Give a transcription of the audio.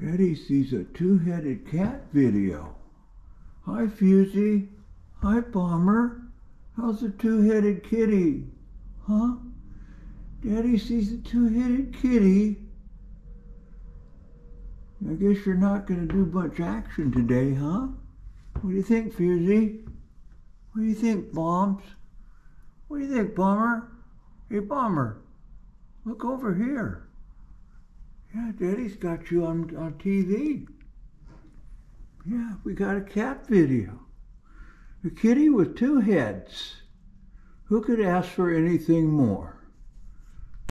Daddy sees a two-headed cat video. Hi, Fusy. Hi, Bomber. How's the two-headed kitty? Huh? Daddy sees a two-headed kitty. I guess you're not going to do much action today, huh? What do you think, Fusy? What do you think, Bombs? What do you think, Bomber? Hey, Bomber, look over here. Yeah, Daddy's got you on TV. Yeah, we got a cat video. A kitty with two heads. Who could ask for anything more?